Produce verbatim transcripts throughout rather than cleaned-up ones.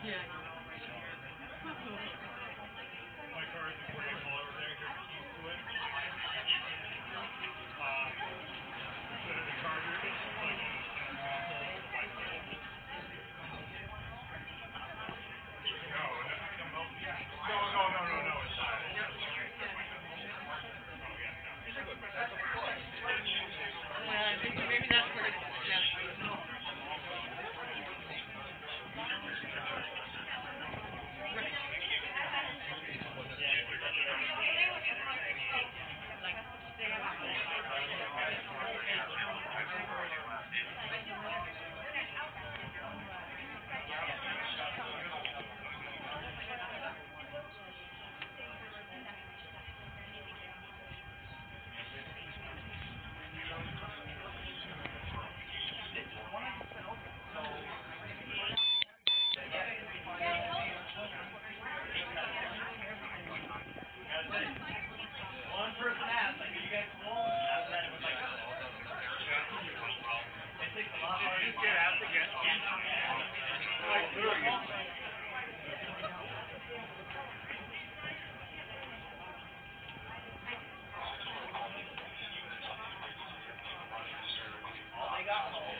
My car is before you pull over there, here's the keys to it. Um, instead of the charger, it's just like in, in a small hole with a white hole. No, no, no, no, no, no, no, it's not. It's not. Oh, yeah, no. Yeah, maybe, maybe that's what it's, yeah. One person asked, like, are you guys cool? And after that, it was like, it takes a lot harder. Did you just get asked again? Like, literally. All they got home.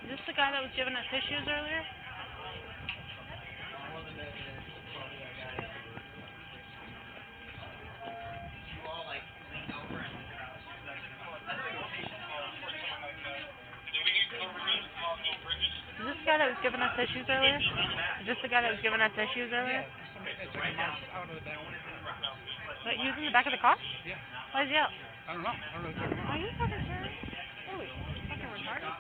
Is this the guy that was giving us tissues earlier? Is this the guy that was giving us issues earlier? Is this the guy that was giving us issues earlier? What, he was in the back of the car? Yeah. Why is he out? I don't know. I don't know who took him Are out. you fucking serious? Holy, fucking retarded.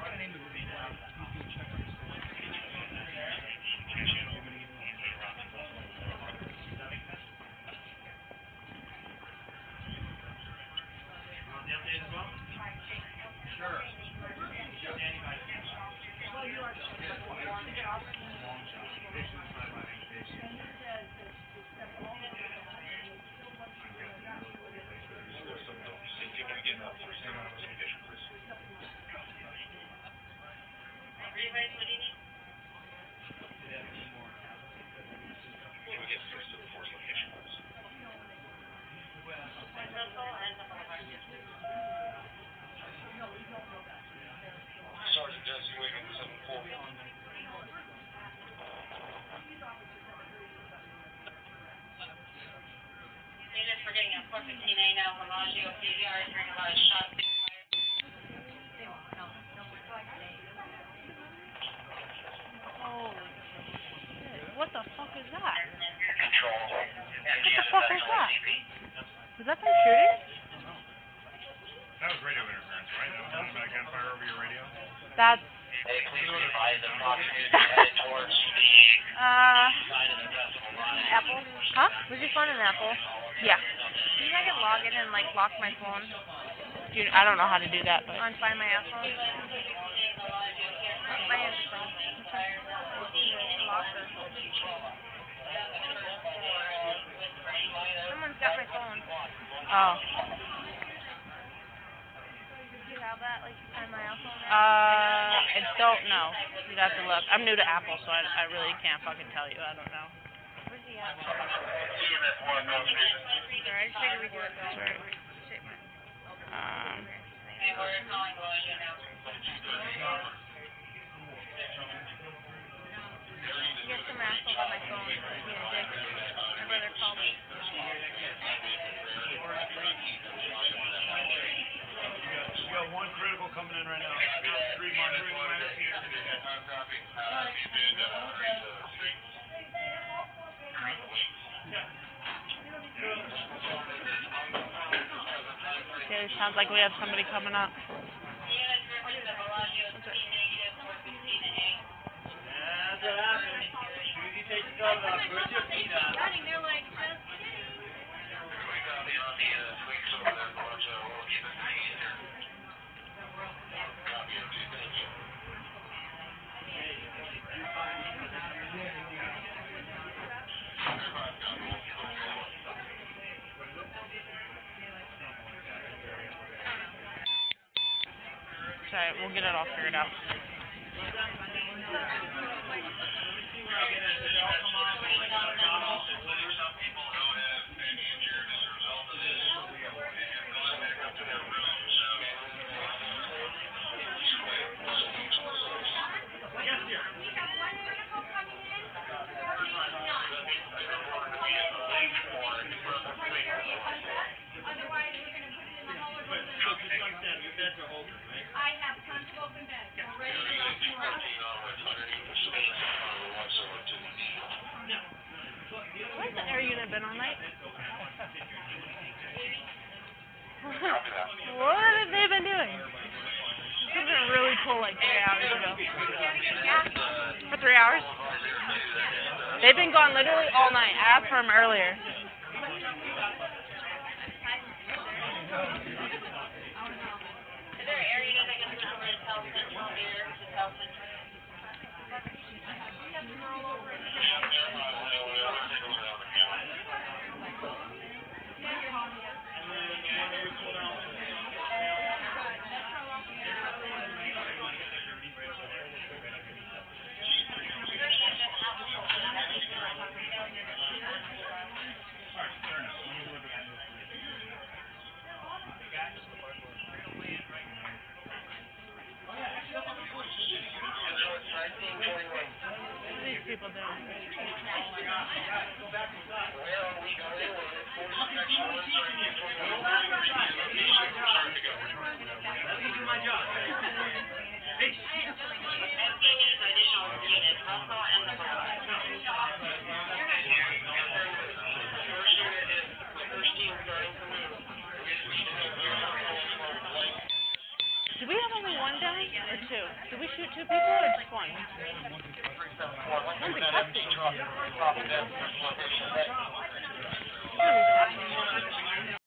Sergeant Jesse Wiggins, seven four. Units for getting a four fifteen A now, Bellagio P V R, hearing about a shot. Holy shit. What the fuck is that? Control. What the fuck was that? Was that them shooting? That was radio interference, right? That was automatic gunfire over your radio? That's, Hey, please be advised that Fox News is headed towards the uh, side of the decimal line. Apple? Huh? Was your phone an Apple? Yeah. Do you think I can log in and, like, lock my phone? Dude, I don't know how to do that, but... On Find My iPhone? My iPhone. Locker. Someone's got my phone. Oh. Do you have that, like, Find My iPhone there? Uh, I don't know. You'd have to look. I'm new to Apple, so I, I really can't fucking tell you. I don't know. Where's he at? Sorry, I just figured we'd do it though. Sorry. Shit, man. Um... Hey, we're calling Bellagio now. You got some asshole on my phone. Being a dick. My brother called me. We got one critical coming in right now. Three minus one. Okay, it sounds like we have somebody coming up. Units for the Bellagio P negative four fifteen A. That's what happens. As soon as you take the cover off, put your feet up. They're like, just kidding. Sorry, we'll get it all figured out. Where's the air unit been all night? What have they been doing? This has been really cool like three hours ago. For three hours? They've been gone literally all night. I asked for them earlier. Is there an area unit that can switch over to South Central here to South Central? Do we have only one down or two? Did we shoot two people or just one? One's in custody.